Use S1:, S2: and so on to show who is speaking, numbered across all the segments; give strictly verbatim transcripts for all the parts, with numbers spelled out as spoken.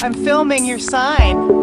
S1: I'm filming your sign.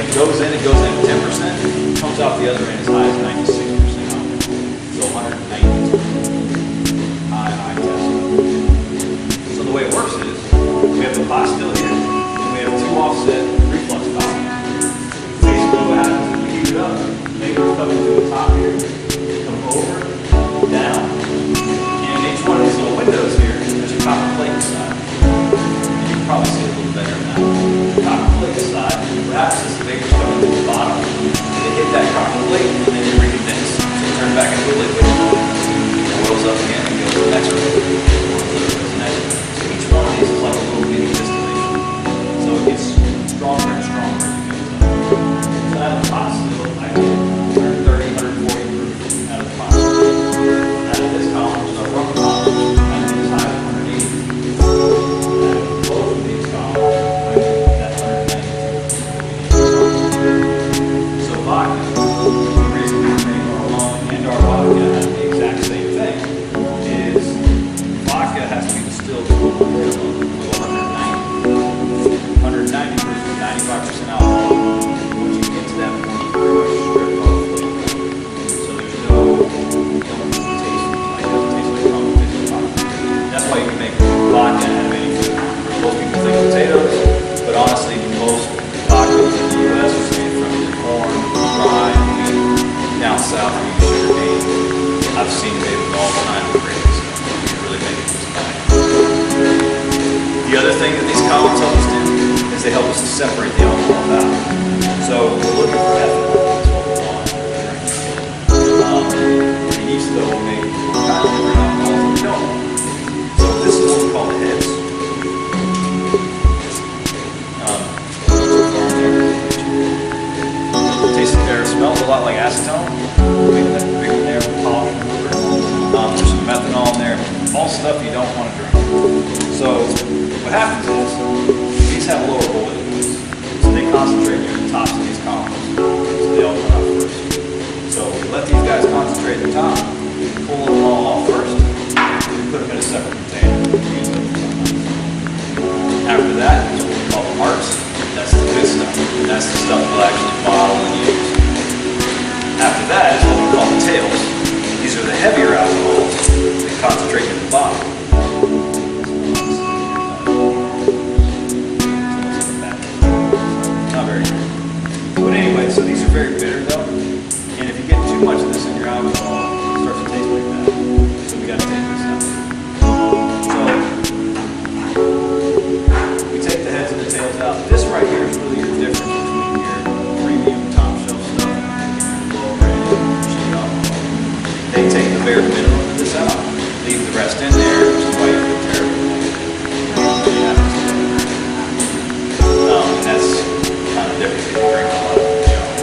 S2: it goes in, it goes in at ten percent, comes out the other end as high as ninety-six percent alcohol. So one hundred ninety-two. High, high test. So the way it works is, we have the pot still here, and we have two offset reflux columns. Basically what happens is we heat it up, vapors coming to the top here, come over, down, and in each one of these little windows here, there's a copper plate inside. You can probably see it a little better now. The copper plate inside, what happens is the vapors coming to the bottom, they hit that copper plate, and then you recondense. So it turns back into a liquid, it boils up again, and goes to the next one. So each one of these is like a little mini distillation. So it gets stronger and stronger as it goes up. So out of the pot still, I get one thirty, one forty proof out of the pot. Out of this column, which is our rubber column, I get as high as one eighty. Out of both of these columns, I get that one ninety-two. So vodka, the reason we make our rum and our vodka have the exact same thing is vodka has to be distilled to a minimum of one ninety. one ninety versus ninety-five percent alcohol. Once you get to that point, you pretty much strip off the flavor. So there's no, you don't taste like it doesn't taste like rum, it tastes like vodka. That's why you can make vodka out of anything. Most people think potatoes, but honestly, most vodkas in the U S are made from corn, rye, wheat, down south we use sugar cane. I've seen made with all kinds of great stuff. You can really make it just fine. The other thing that these columns help us do is they help us to separate the alcohol out. So we're looking for ethanol. That's what we want. Um, the yeast though will make kind of different alcohols that we don't want. So this is what we call the heads. Um, tastes there, smells a lot like acetone. Big one there with polishing fluid. Um, there's some methanol in there. All stuff you don't want to drink. So what happens is these have lower boiling points. So they concentrate near the tops of these columns. So they all come out first. So we let these guys concentrate at the top, pull them all off first, and put them in a separate container. Use them for something. After that is what we call the hearts. That's the good stuff. That's the stuff we'll actually bottle and use. After that is what we call the tails. These are the heavier alcohols that concentrate in the bottom. Not very good. But anyway, so these are very bitter though. And if you get too much of this in your alcohol, it starts to taste like that. So we got to take this stuff. So we take the heads and the tails out. This right here is really your difference between your premium top shelf stuff and your lower end cheap alcohol. They take the bare minimum of this out, leave the rest in there, which is why you feel terrible. Um, and that's kind of different if you drink a lot of, you know,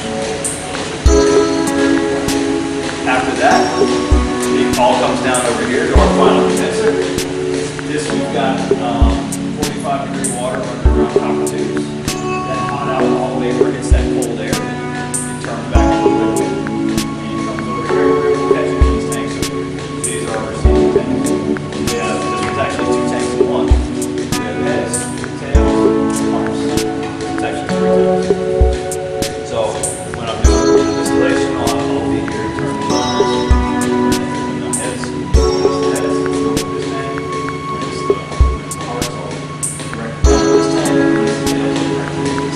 S2: after that, it all comes down over here to our final condenser. This we've got um, forty-five degree water running around copper tubes. That hot alcohol vapor hits that cold air, it turns back into liquid, and it comes over here. We're catching these tanks over here. These are our receiving tanks. We have, this one's actually two tanks in one. We have heads, tails, arms. It's actually three tanks. So when I'm doing the distillation, I'll, I'll be here in terms of the heads. This is the heads. This tank. This is the, this is the hearts. All direct down this tank. This is the tails. Direct to this.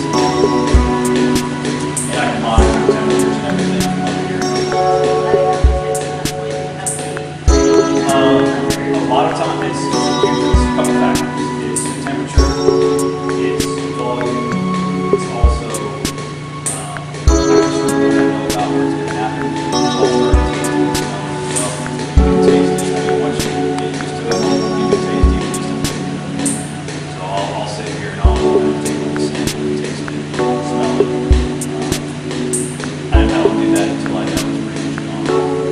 S2: And I can monitor temperatures and everything up here. Um, a lot of times it's, it's usually a couple factors. It's the temperature, it's volume, it's also um, factors we don't know about where it's going to happen. It's also our tasting as well. You can taste it. I mean, once you get used to it, you can taste it, you can just figure it out. So I'll, I'll sit here and I'll take it, sniff it, taste it, smell it. Um, and I don't do that until I know it's pretty much gone.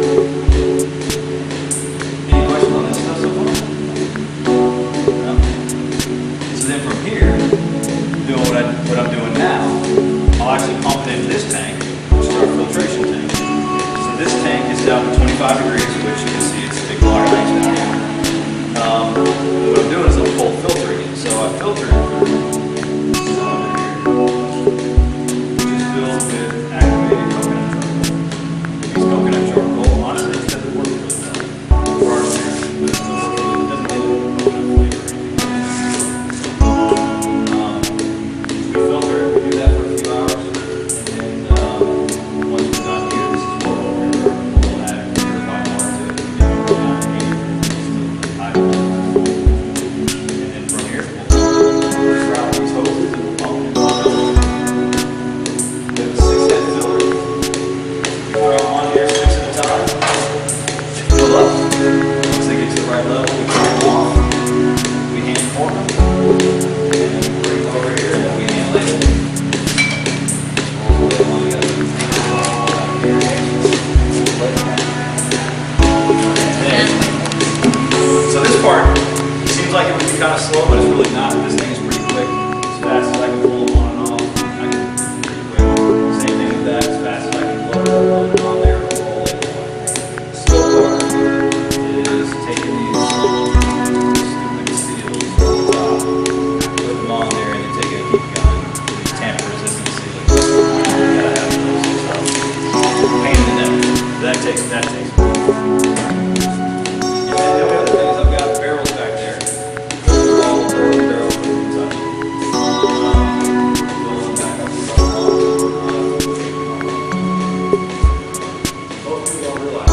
S2: Any questions on this stuff so far? No? So then from here, doing what, I, what I'm doing now, I'll actually pump it into this tank, which is our filtration tank. So this tank is down to twenty-five degrees, which you can see it's a big water tank down here. Um, what I'm doing is I'm full filtering it. So I filter it through this cylinder here. takes that takes. And then the only other thing is I've got barrels back there. Those are all those barrels that we can touch. Um, fill them back up with our most people don't realize.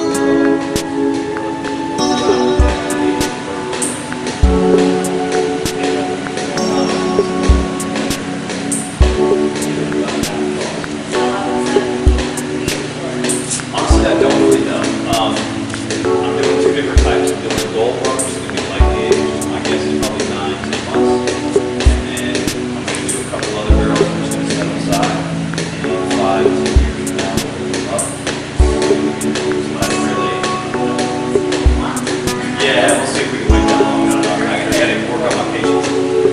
S2: Honestly, I don't really know. Um, I'm doing two different types. I'm doing a gold one, which is going to be light gauge. My guess is probably nine, ten months. And then I'm going to do a couple other barrels. I'm just going to set them aside. And five, ten years from now, we'll put them up. But really, yeah, we'll see if we can wait that long. I don't know. I got to work on my patience.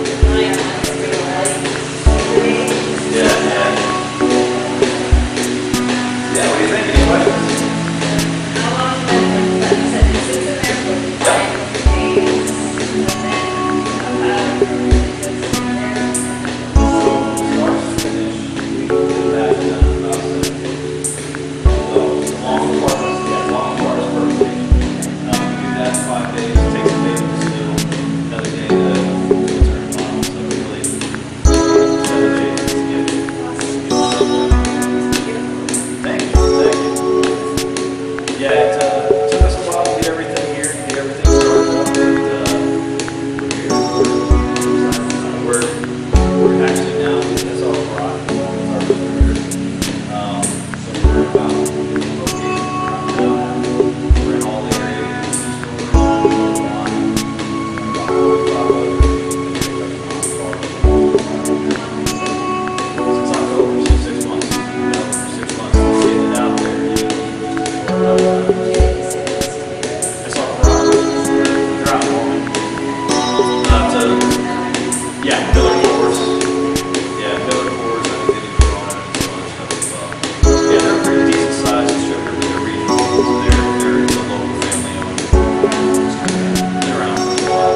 S2: Yeah, yeah. Yeah, what do you think? Any questions? Yeah, it uh, took us a while to get everything here, get everything started up, and uh, we're, we're actually now, that's our garage, that's our distributor. Um, so we're about located around town. We're in all the areas, one, about forty-five since October, so six months, you know, six months, getting it out there, you know. That's all right. They're out morning. Not, uh, yeah, Miller Coors. Yeah, Miller Coors. I think they do Corona and some other stuff as well. Yeah, they're a pretty decent size distributor. They're regional. So they're, they're a local family owned. They're around for a while.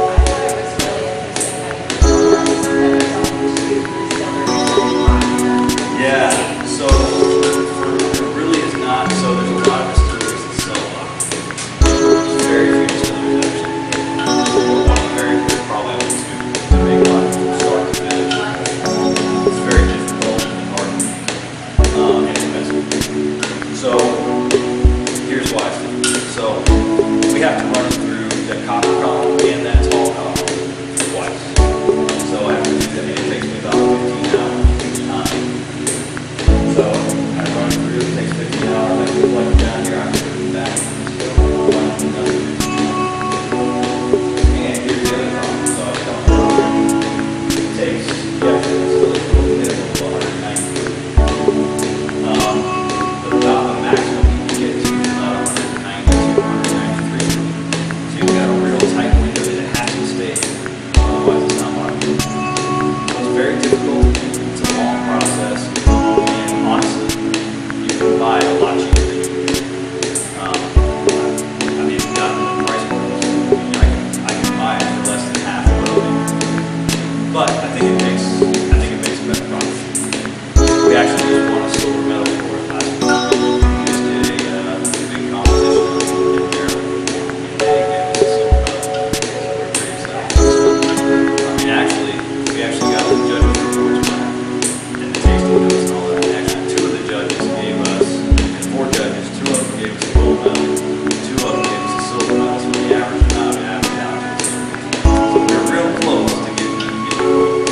S2: Yeah, so for, it really is not. So there's a lot of distilleries that sell a lot. There's very few distilleries actually. We're one of the very few, probably only two, that make a lot from start to finish. It's very difficult and hard to make, um, and expensive. So here's why. So we have to run it through the copper column and that tall column twice. So I have to do that, and it takes me about fifteen hours each time. So I run it through, it takes fifteen hours, I can plug it down here, I can put it back, still run it another fifteen hours. And here's the other problem, so I come through, it takes, yeah, it's still a little bit of one hundred ninety. Um, but about the maximum you can get to is about one hundred ninety to one hundred ninety-three. So you've got a real tight window that it has to stay in, otherwise it's not marketable. So it's very difficult, it's a long process. Honestly, you can buy it a lot cheaper than you can. Um, I mean, not the price point. I mean, I can, I can buy it for less than half of what it is. But I think it makes, I think it makes a better product. We actually just won a silver medal for it last week. We just did a, uh, a big competition in Maryland, and they gave us a silver medal. So we're pretty excited. I mean, actually, we actually got the judges reports back and the tasting notes and all that. Two of the judges gave us, and four judges, two of them gave us a gold medal, two of them gave us a silver medal, so we averaged them out and averaged out to the silver. So we're real close to getting, getting gold.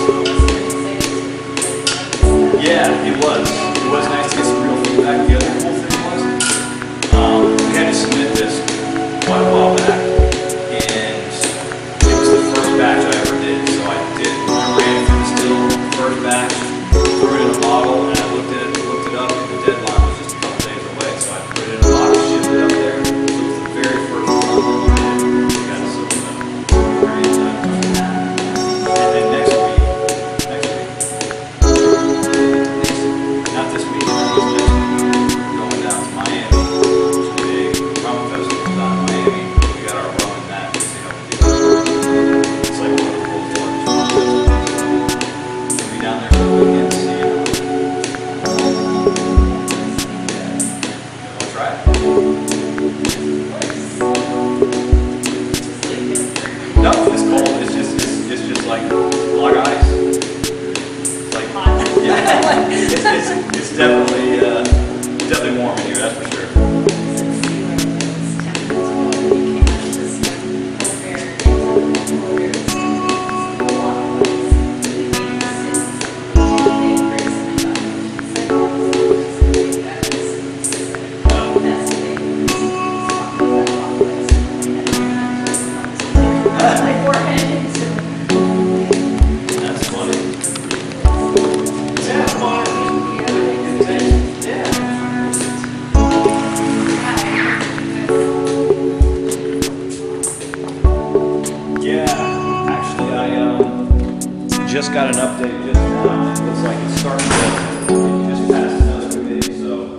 S2: So. Yeah, it was. It was nice to get some real feedback. The other cool thing was, um, we had to submit this quite a while back, and it was the first batch I ever did, so I did, I ran it through the still, first batch, threw it in a bottle, and I looked at it, looked it up, and the deadline was just a couple days away, so I put it in a bottle, shipped it up there. So it was the very first one we did. We got a silver medal. Pretty excited about that. And then next week, next week, next, not this week, it was definitely, uh, definitely warm in here, that's for sure. That's funny. Yeah, fun. Yeah, actually, I um, just got an update just now. It looks like it's starting to it just passed another day, so.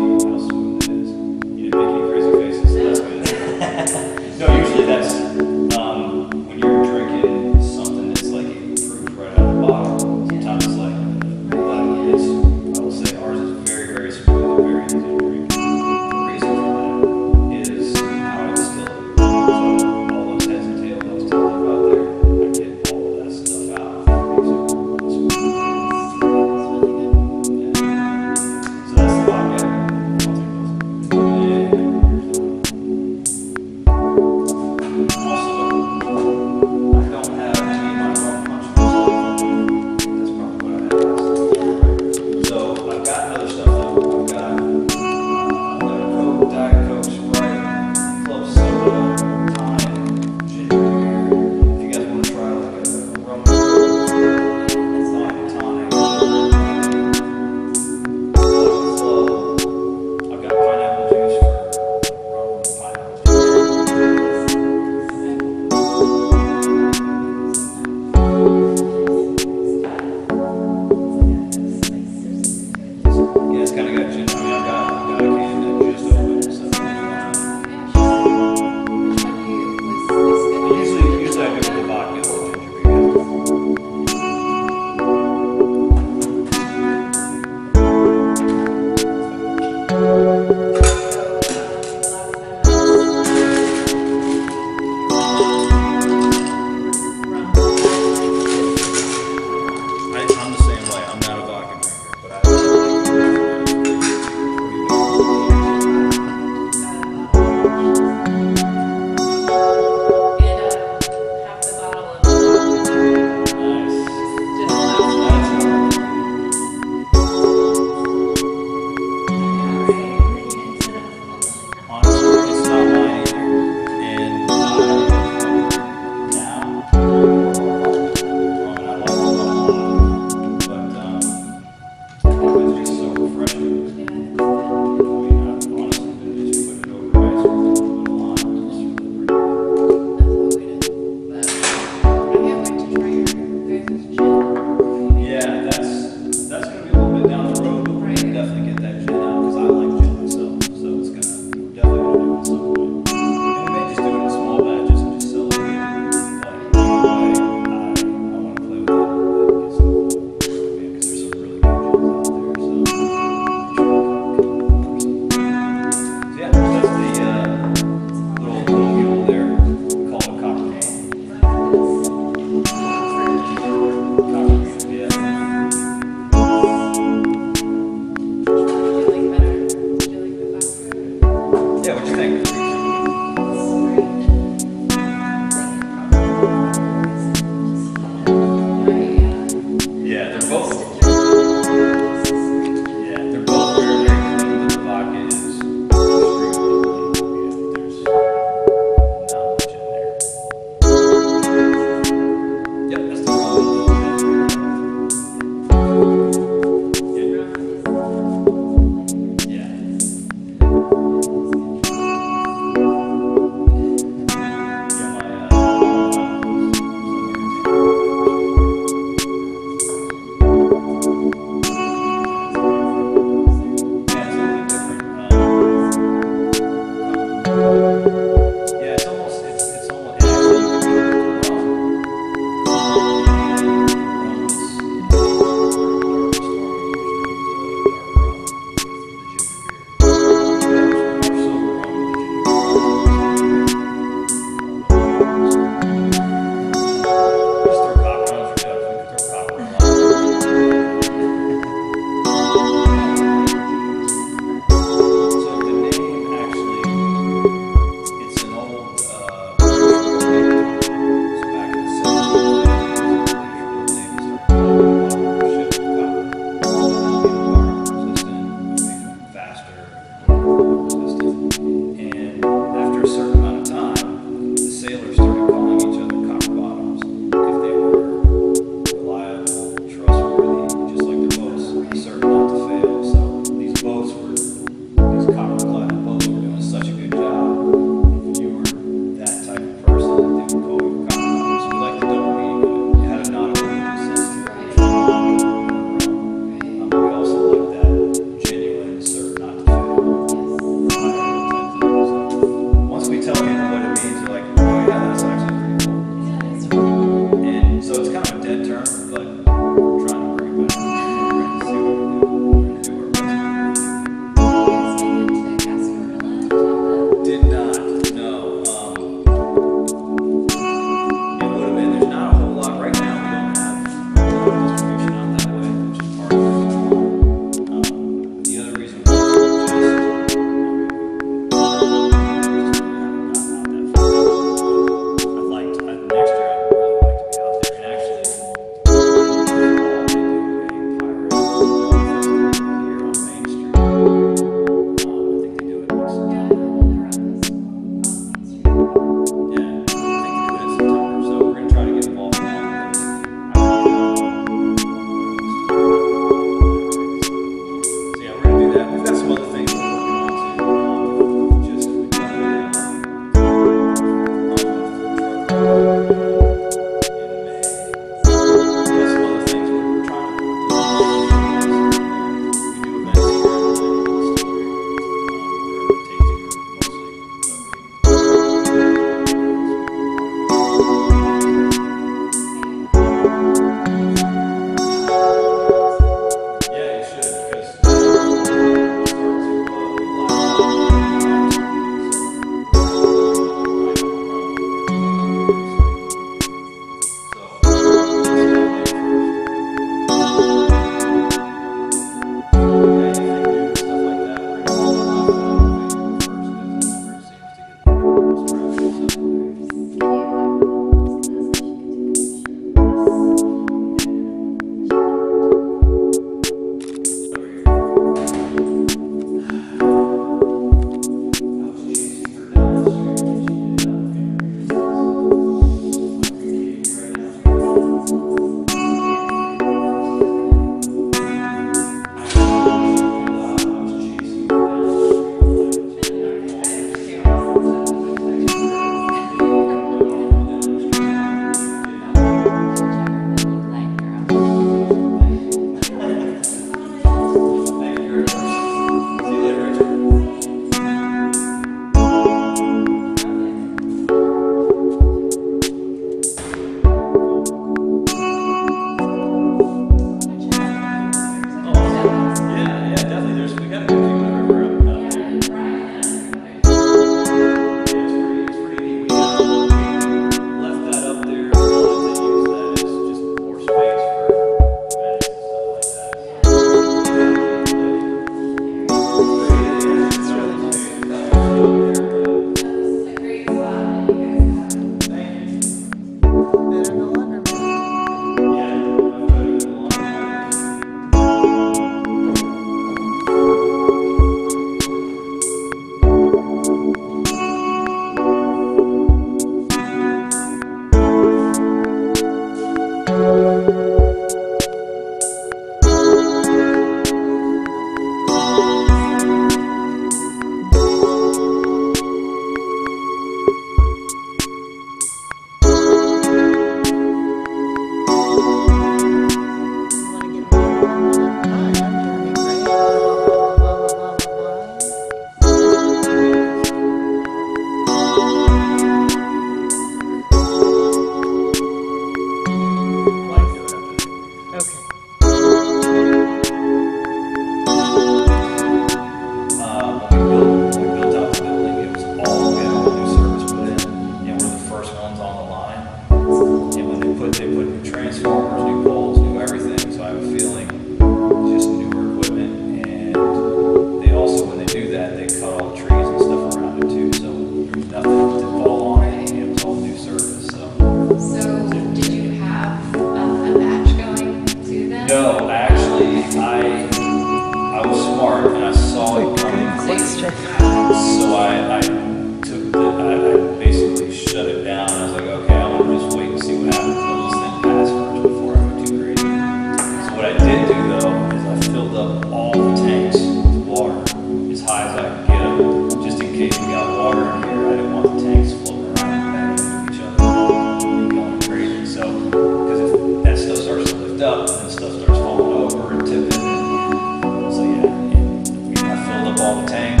S3: So did you have um, a batch going to them?
S2: No, actually, I I was smart and I saw it coming.
S1: Question.
S2: So I, I took the, I, I basically shut it down. I was like, okay, I'm gonna just wait and see what happens. Let this thing pass first before I go too crazy. So what I did do though is I filled up all the tanks with water as high as I could get them, just in case we got water in here. I didn't want the tanks floating around and banging into each other and going crazy. So because if that stuff starts to lift up, then stuff starts falling over and tipping. So yeah, and I filled up all the tanks.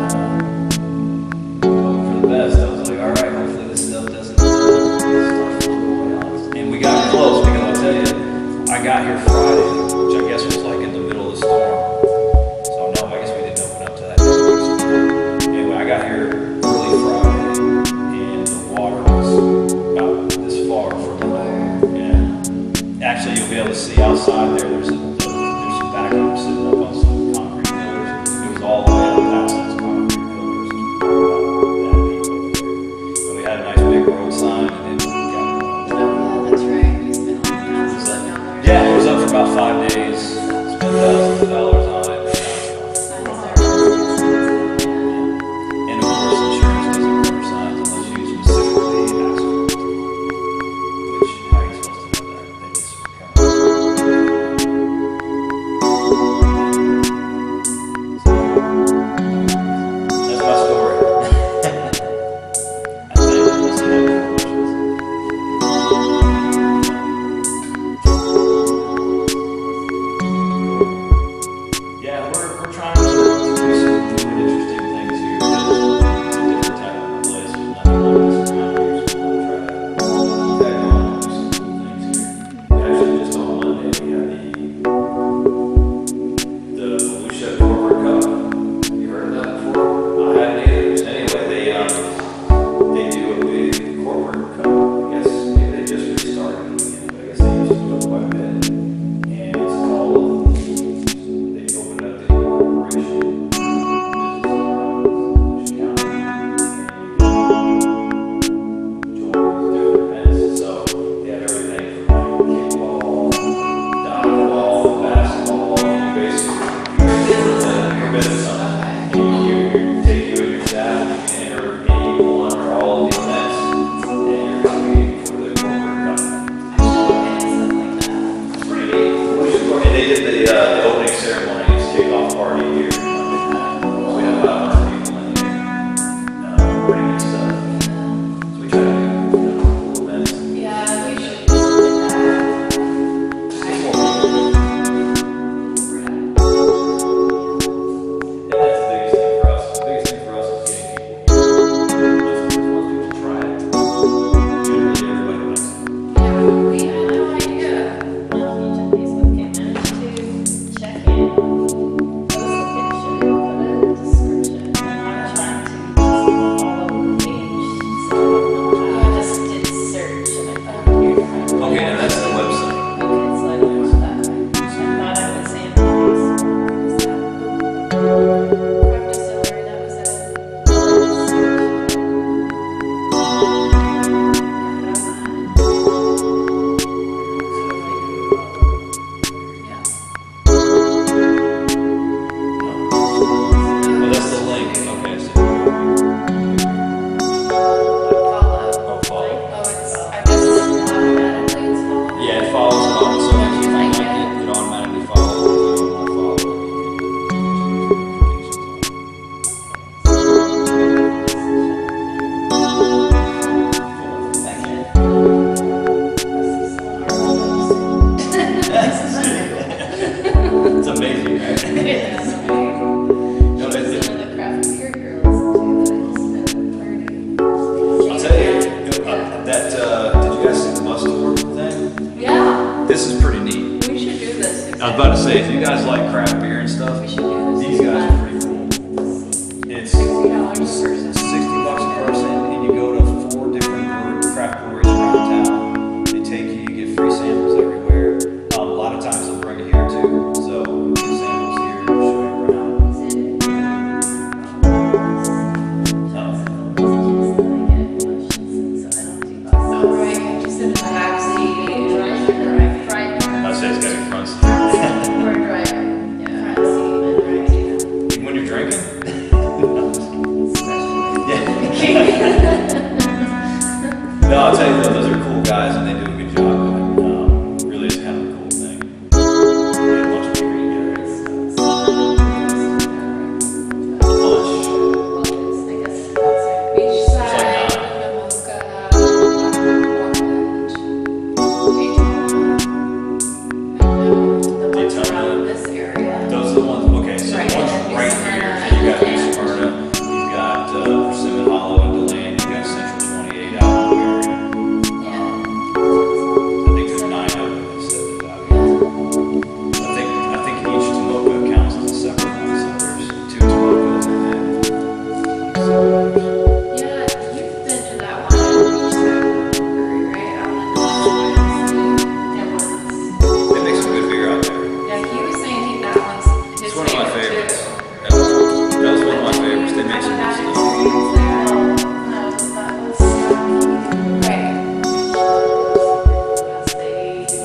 S2: For the best, I was like, all right, hopefully this stuff doesn't start floating out. And we got close because I'll tell you, I got here Friday, which I guess was like in the middle of the storm. So no, I guess we didn't open up to that. Anyway, I got here early Friday, and the water was about this far from the road. Yeah. Actually, you'll be able to see outside there. There's a, there's some backhoe sitting up on some concrete pillars. It was all the way up past those concrete pillars. And we had a nice big road sign, and then we got
S3: Oh, yeah, that's right. We spent all thousands of dollars.
S2: yeah, it was up for about five days. Spent thousands of dollars on it. But now it's fine. And of course, insurance doesn't cover signs unless you specifically ask for it. Which, how are you supposed to know that? They just come. That's my story. I think it was yeah, we're, we're trying to do some new and interesting things here. It's a different type of place. There's nothing like this around here, so we'll try to keep that going and do some cool things here. Actually, just on Monday, we had the, the Volusia Corporate Cup. You heard of that before? I hadn't either. Anyway, they, um, they do a big corporate cup. I guess maybe they just restarted it again, but I guess they used to do it quite a bit. And it's called, they opened up the incorporation. This is, uh, join different events. So they have everything from like kickball, dodgeball, basketball. You basically, you're business on you, you take you and your staff, you can enter any one or all of the events, and you're competing for the corporate cup. Pretty neat. And they did the, uh, the opening ceremony, it's kickoff party here. We have about one hundred people in here. Uh, pretty good stuff. So we try to do you know, cool events.
S3: Yeah, we should do that.
S2: See more people. And that's the biggest thing for us. The biggest thing for us is getting people here. Once once people try it, generally everybody likes it.
S3: Yeah, we had no idea.
S4: Um, Facebook can manage to check in, post a picture, put a description. I'm trying to just all over the page, so I just did search and I found here.
S2: Okay, and that's the website.
S4: Okay, so I don't want that. I thought I was saying this.
S3: Craft Distillery, that was it. Yeah.
S2: Well, that's the link. Okay, so
S3: Follow.
S2: oh, follow.
S3: Oh, it's, I guess it's automatically it's follow.
S2: Yeah, it follows it on. So if you don't like it, it automatically follows. If you don't want to follow it, it's amazing, right?
S3: Yeah.
S2: No, it's-
S3: She's one of the craft beer girls too that I just met her.
S2: I'll tell you, uh, that, uh, did you guys see the bus tour thing?
S3: Yeah,
S2: This is pretty neat.
S3: we should do this.
S2: I was about to say, if you guys like craft beer and stuff,
S3: We should do this.
S2: these guys are pretty cool. It's
S3: Sixty dollars a person.
S2: sixty bucks a person, and you go to four different brewery- craft breweries around town. They take you, you get free samples everywhere. Um, a lot of times they'll bring it here too, so you get samples here, show you around. Um,
S3: Oh, right, I just
S2: No, I'll tell you though, those are cool guys and they do a good job. And, um, really, it's kind of a cool thing. Get a bunch of people together. Lunch.
S3: Beachside, Namoka, Portland, Daytona. The ones
S2: Daytona.
S3: around this area.
S2: Those are the ones. Okay, so
S3: Right,
S2: the ones
S3: and
S2: right
S3: Smyrna,
S2: here. So you got
S3: and-
S2: New Smyrna, you've got uh, Persimmon Hollow and Deland, you've got Central twenty-eight out in the area.
S3: Yeah.
S2: I think there's nine of them that said that out here. I think I think each Tomoka counts as a separate one, so there's two Tomokas and then
S3: Yeah, you've been to that one on Beachside Brewery, right? Out in the Edwards.
S2: they make some good beer out there.
S3: Yeah, he was saying he, that one's his
S2: It's one of my
S3: favorite
S2: favorites.
S3: too.
S2: That was, that was one of my favorites. They make some good stuff.
S3: No, that was, right. Yes, they,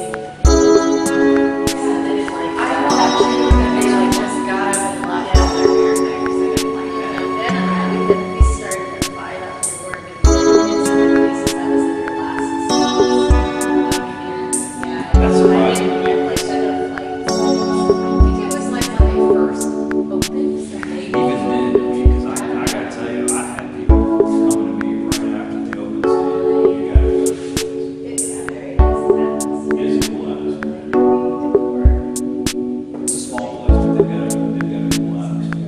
S3: I know that too, that they like just got up and left out their beer there 'cause they didn't like it. And then I think that we started to fight up to work and in some places that was in their last season. Yeah.
S2: That's surprising to me.
S3: And like, set up like, I think it was like when they first opened, so they.
S2: Even then, because I, I gotta tell you, I had people coming to me right after the open saying, you gotta go to this place.
S3: It's yeah, very nice.
S2: It is a cool atmosphere. It's a small place, but they've got a, they've got a cool atmosphere.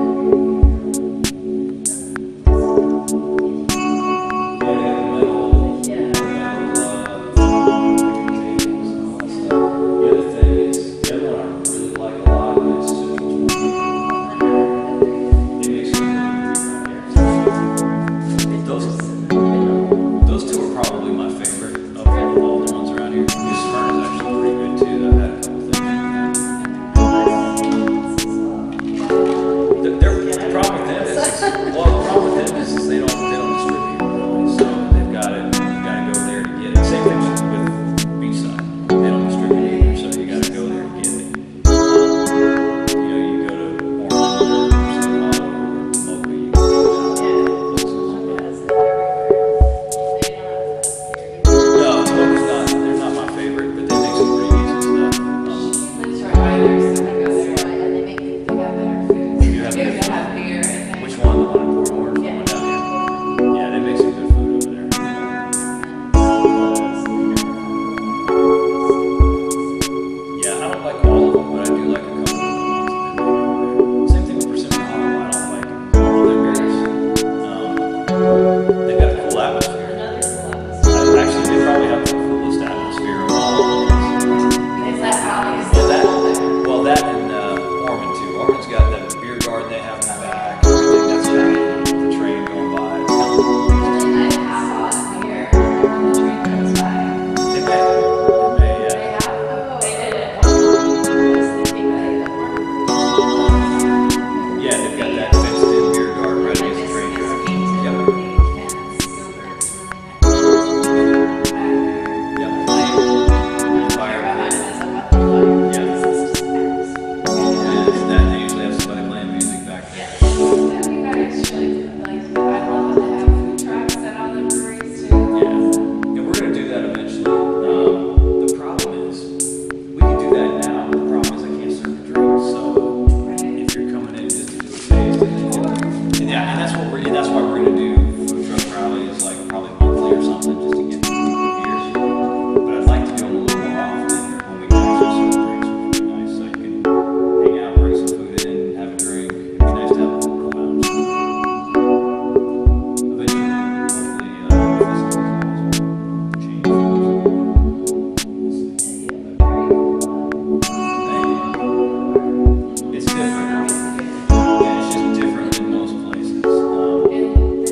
S2: Yeah, they have the metal,
S3: Yeah.
S2: metal, uh, tables and all that stuff. The other thing is, the other one I really like a lot is Central twenty-eight. They make some really good beer out there. Those, those two are probably my favorite of all the ones around here. New Smyrna is actually pretty good too. I've had a couple things. The, their, the problem with them is, well, the problem with them is, is they don't, they don't distribute really. So they've got to, you got to go there to get it. Same thing with, with Beachside. They don't distribute either, so you got to go there to get it. Um, you know, you go to Orange or Persimmon Hollow or Tomoka, you can get those. No, Tomoka's not, they're not my favorite, but they make some pretty decent stuff. Um, You have good food. Which one? The one in Port Orange? The one down here? Yeah, they make some good food over there. Yeah, I don't like all of them, but I do like a couple of the ones that they make over there. Same thing with Persimmon Hollow. I don't like all of their beers. Um, they've got a cool atmosphere. I- Actually, they probably have the coolest atmosphere of all of them. Well, that, well, that and uh, Ormond too. Ormond's got that beer garden they have in the back. Everything that's got the train going by. They may, they may, yeah. Yeah, they've got that fenced-in beer garden right against the train track. Yep. Yep. Fire pit. Yeah. And it's that they usually have somebody playing music back there. Yeah, and we're gonna do that eventually. Um, the problem is, we can do that now. The problem is I can't serve the drinks. So if you're coming in just to do a taste, and, then, and yeah, and that's what we're, and that's why we're gonna do food truck rallies like probably monthly or something, just to get beers. But I'd like to do them a little more often when we can actually serve drinks, which would be nice. So you can hang out, bring some food in, have a drink. It'd be nice to have a little lounge. Eventually, hopefully, uh, this will change. It's different. Yeah, it's just different than most places. Um,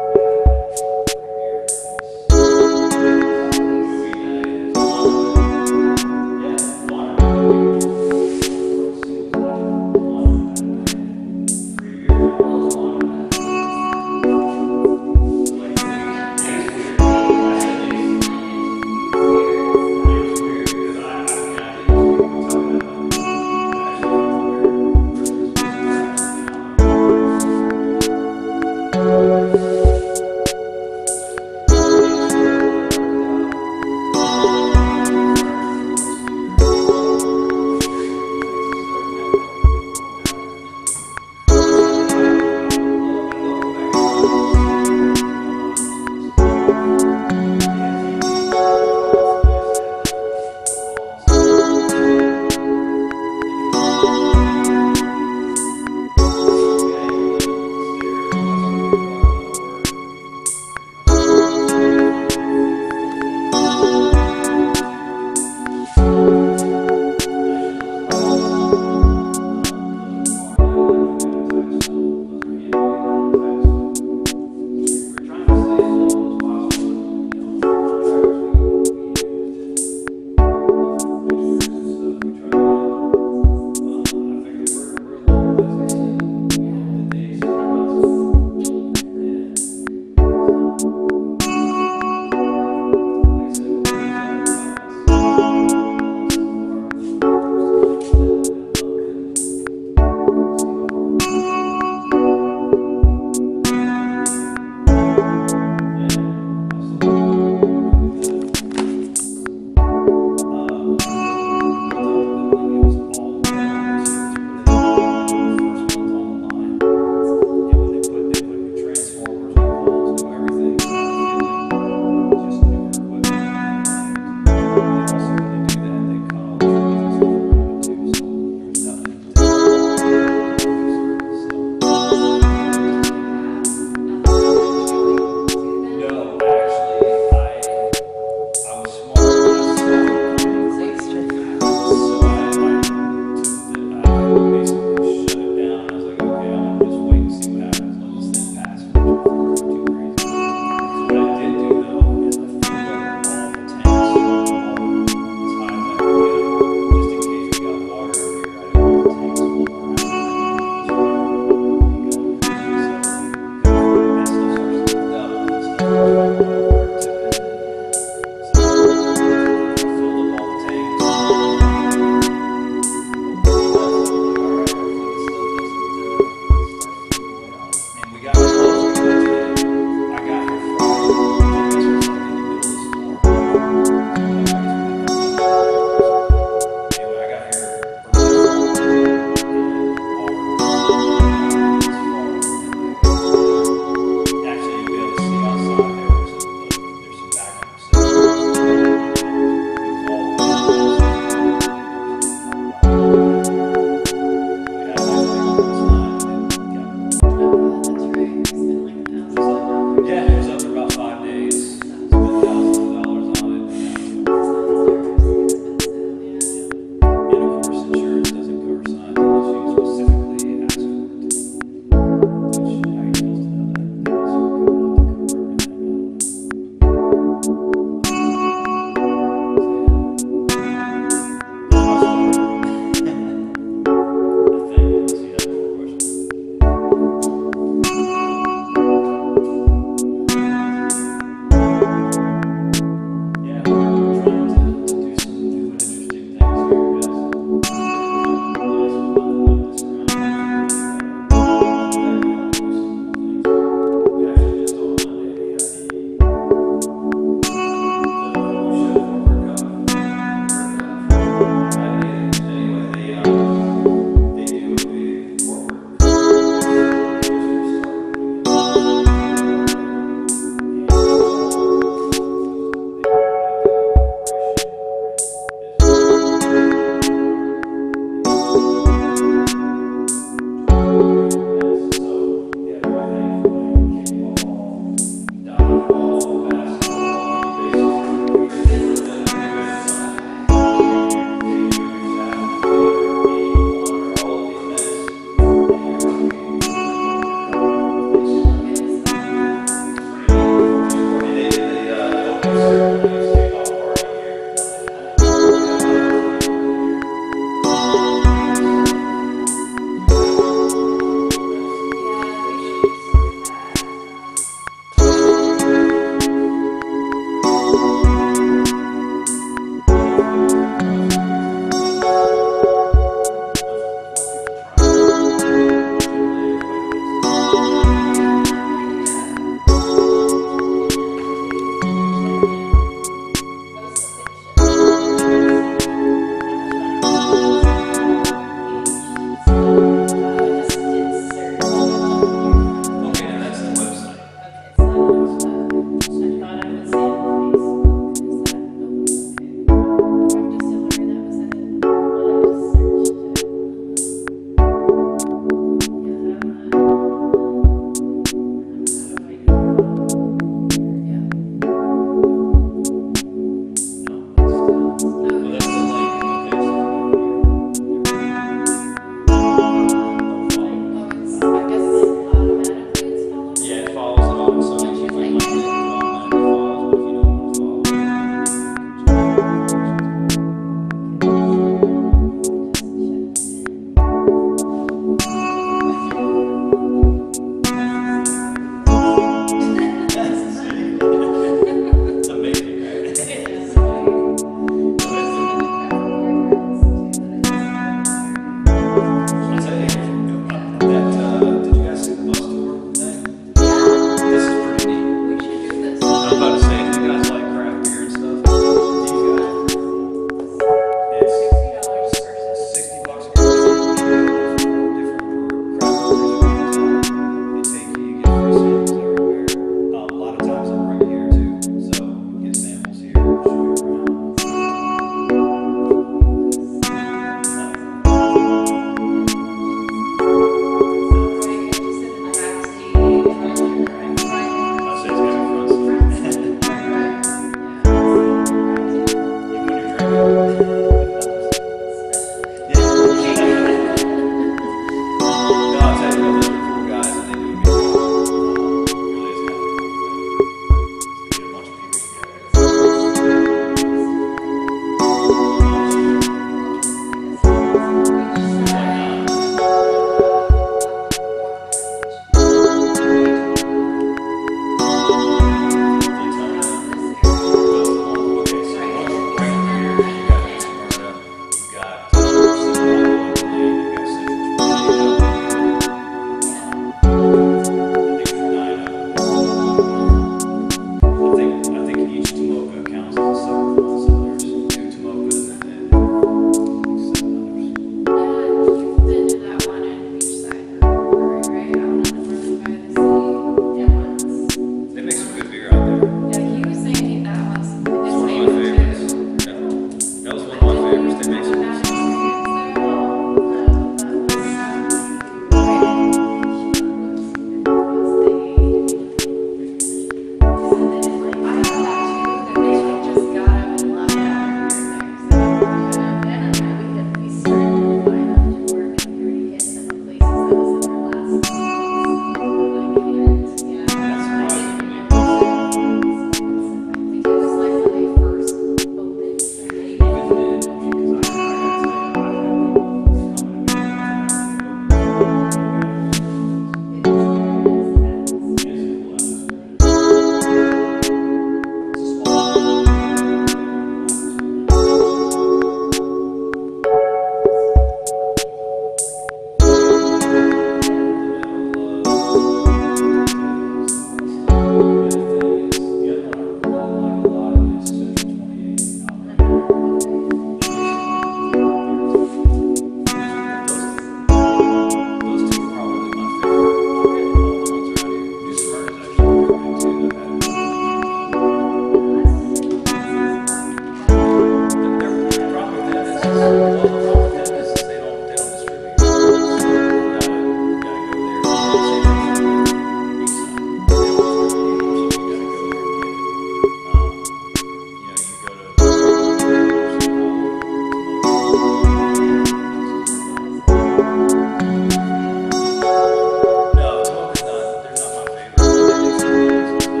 S2: No, smoke is not, they're not my favorite. They make some really good stuff.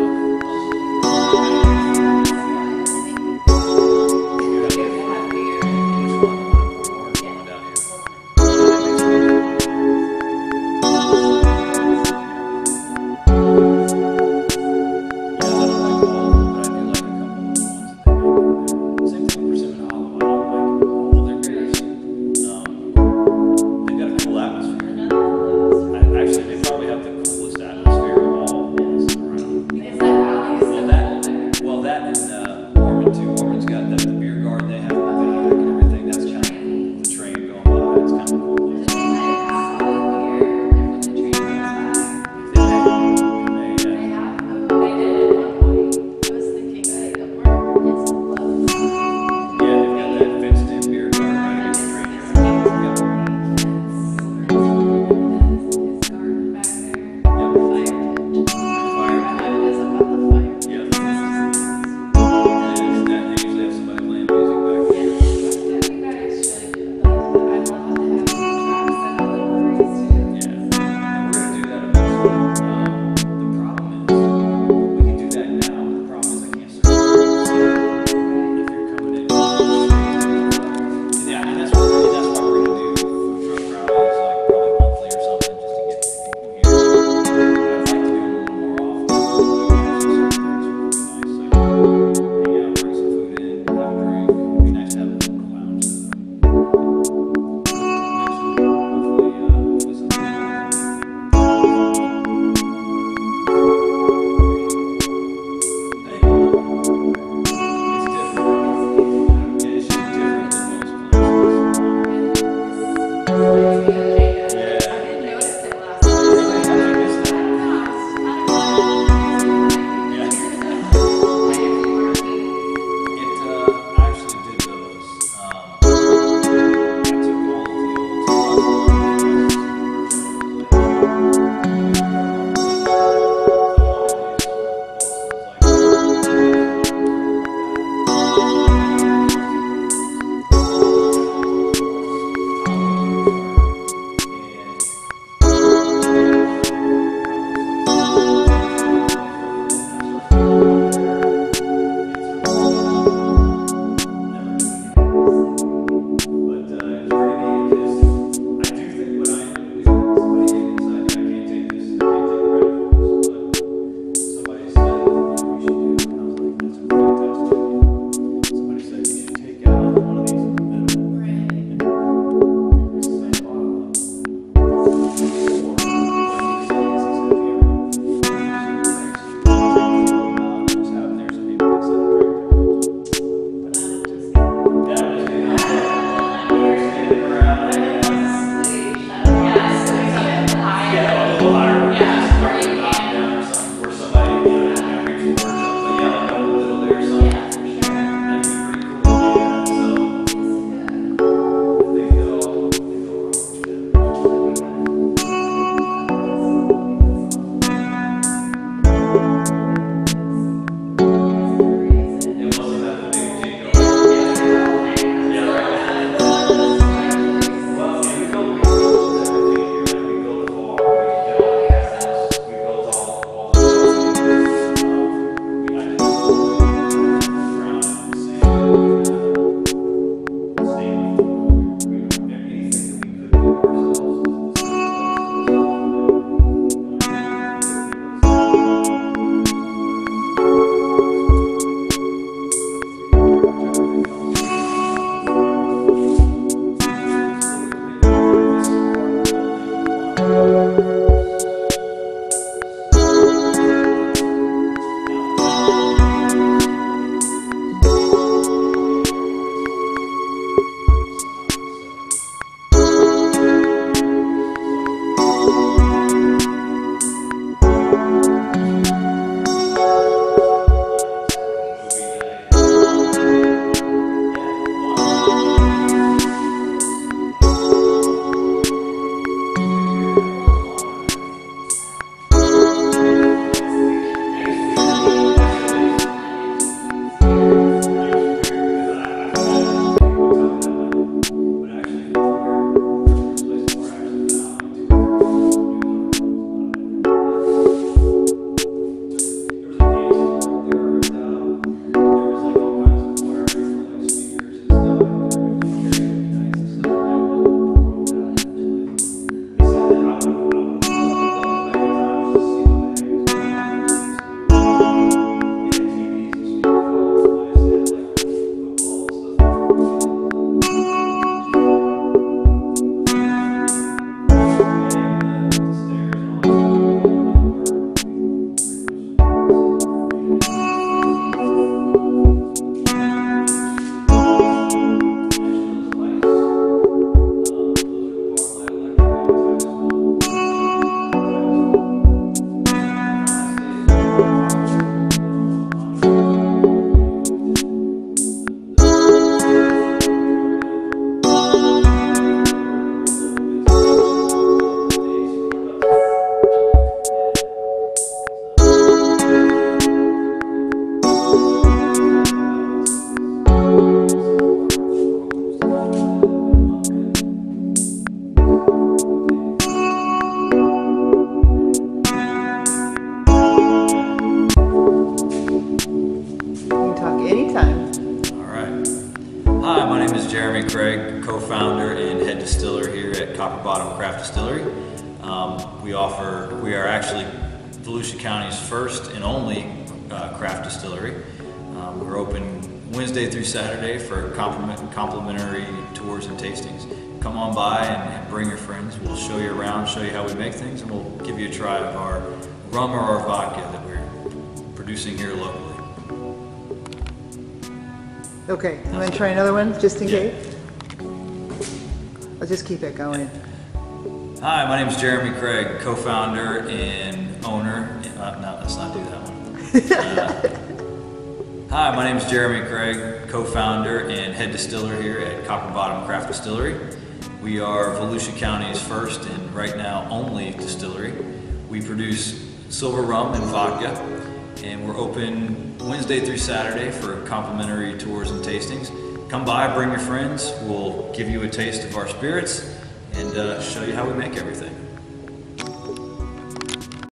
S2: You have to- which one? The one in Fort Worth, the one down Bottom Craft Distillery. Um, we offer, we are actually Volusia County's first and only uh, craft distillery. Um, we're open Wednesday through Saturday for compliment, complimentary tours and tastings. Come on by and, and bring your friends. We'll show you around, show you how we make things, and we'll give you a try of our rum or our vodka that we're producing here locally.
S5: Okay, you want to try another one, just in
S2: Yeah.
S5: case? I'll just keep it going.
S2: Hi, my name is Jeremy Craig, co-founder and owner. Uh, no, let's not do that one. Uh, hi, my name is Jeremy Craig, co-founder and head distiller here at Copper Bottom Craft Distillery. We are Volusia County's first and right now only distillery. We produce silver rum and vodka, and we're open Wednesday through Saturday for complimentary tours and tastings. Come by, bring your friends. We'll give you a taste of our spirits and uh, show you how we make everything.